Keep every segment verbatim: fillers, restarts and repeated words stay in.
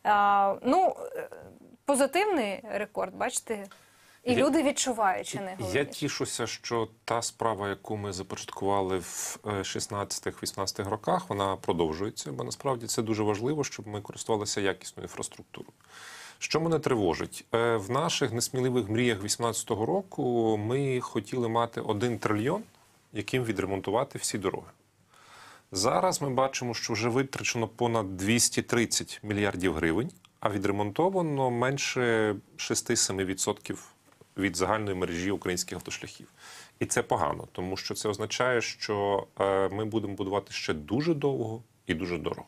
А, ну, позитивний рекорд, бачите? І Я, люди відчувають, чи не Я тішуся, що та справа, яку ми започаткували в шістнадцятих-вісімнадцятих роках, вона продовжується, бо насправді це дуже важливо, щоб ми користувалися якісною інфраструктурою. Що мене тривожить? В наших несміливих мріях вісімнадцятого року ми хотіли мати один трильйон, яким відремонтувати всі дороги. Зараз ми бачимо, що вже витрачено понад двісті тридцять мільярдів гривень, а відремонтовано менше шість-сім відсотків від загальної мережі українських автошляхів. І це погано, тому що це означає, що ми будемо будувати ще дуже довго і дуже дорого.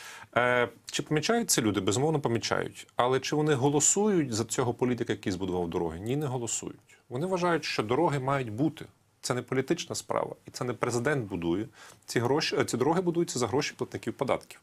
Чи помічають це люди? Безумовно, помічають. Але чи вони голосують за цього політика, який збудував дороги? Ні, не голосують. Вони вважають, що дороги мають бути. Це не політична справа. І це не президент будує. Ці, гроші, ці дороги будуються за гроші платників податків.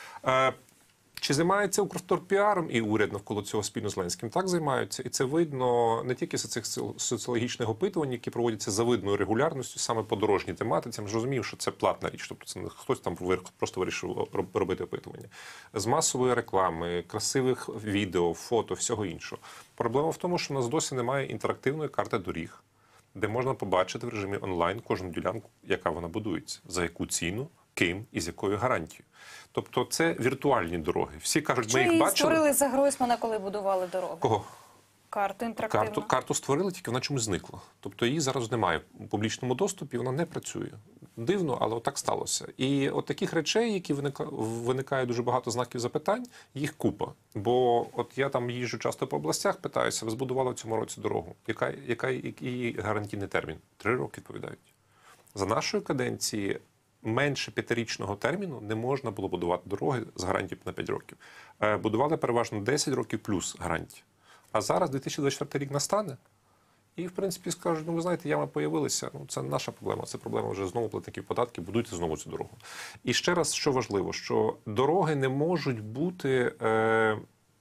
Чи займається Укравтодор піаром і уряд навколо цього спільно з Зеленським? Так, займаються. І це видно не тільки з цих соціологічних опитувань, які проводяться за видною регулярністю саме по дорожній тематиці. Ми ж розуміємо, що це платна річ. Тобто це не хтось там просто вирішив робити опитування. З масової реклами, красивих відео, фото, всього іншого. Проблема в тому, що у нас досі немає інтерактивної карти доріг, де можна побачити в режимі онлайн кожну ділянку, яка вона будується, за яку ціну, ким і з якою гарантією. Тобто це віртуальні дороги. Всі кажуть, ми їх бачили. Чи створили за Гройсмана, коли будували дороги? Кого? Карту інтерактивну. Карту, карту створили, тільки вона чомусь зникла. Тобто її зараз немає у публічному доступі, вона не працює. Дивно, але отак сталося. І от таких речей, які виникають, виникає дуже багато знаків запитань, їх купа. Бо от я там їжджу часто по областях, питаюся, ви збудували в цьому році дорогу. Яка, яка її гарантійний термін? Три роки, відповідають. За нашої каденції менше п'ятирічного терміну не можна було будувати дороги з гарантією на п'ять років. Будували переважно десять років плюс гарантії. А зараз дві тисячі двадцять четвертий рік настане, і, в принципі, скажуть, ну, ви знаєте, ями появилися, ну, це наша проблема, це проблема вже знову платників податків, будуйте знову цю дорогу. І ще раз, що важливо, що дороги не можуть бути е,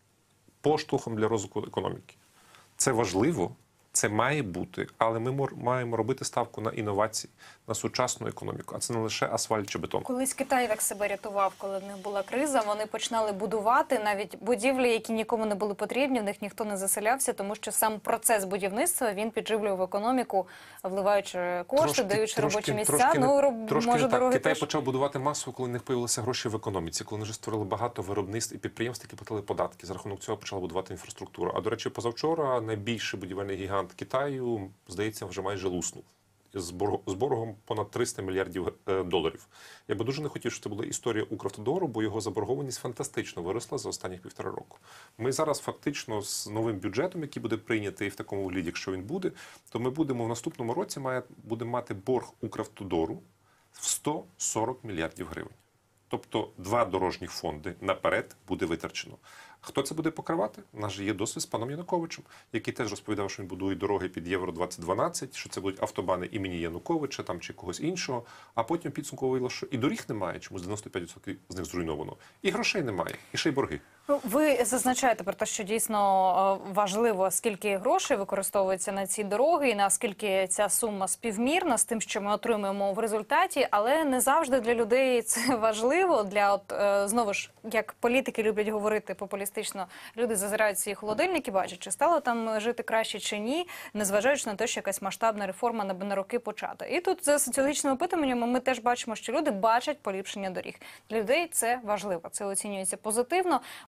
поштовхом для розвитку економіки. Це важливо, це має бути, але ми маємо робити ставку на інновації, на сучасну економіку, а це не лише асфальт чи бетон. Колись Китай так себе рятував, коли в них була криза, вони починали будувати навіть будівлі, які нікому не були потрібні, в них ніхто не заселявся, тому що сам процес будівництва, він підживлював економіку, вливаючи кошти, трошки, даючи трошки, робочі місця. Трошки, ну, трошки може, не так. Китай теж... почав будувати масово, коли в них з'явилися гроші в економіці, коли вони вже створили багато виробництв і підприємств, які платили податки. За рахунок цього почали будувати інфраструктуру. А, до речі, позавчора найбільший будівельний гігант Китаю, здається, вже майже луснув. З боргом понад триста мільярдів доларів. Я би дуже не хотів, щоб це була історія Укравтодору, бо його заборгованість фантастично виросла за останніх півтора року. Ми зараз фактично з новим бюджетом, який буде прийнятий в такому вигляді, якщо він буде, то ми будемо в наступному році має, будемо мати борг Укравтодору в сто сорок мільярдів гривень. Тобто два дорожні фонди наперед буде витрачено. Хто це буде покривати? У нас же є досвід з паном Януковичем, який теж розповідав, що він будує дороги під Євро двадцять дванадцять, що це будуть автобани імені Януковича там, чи когось іншого, а потім підсумково виявилося, що і доріг немає, чомусь дев'яносто п'ять відсотків з них зруйновано, і грошей немає, і ще й борги. Ви зазначаєте про те, що дійсно важливо, скільки грошей використовується на ці дороги, і наскільки ця сума співмірна з тим, що ми отримуємо в результаті, але не завжди для людей це важливо. Для от знову ж, як політики люблять говорити популістично, люди зазирають свої холодильники, бачать, чи стало там жити краще чи ні, незважаючи на те, що якась масштабна реформа на, на роки почата. І тут за соціологічними опитуваннями ми теж бачимо, що люди бачать поліпшення доріг. Для людей це важливо, це оцінюється позитивно.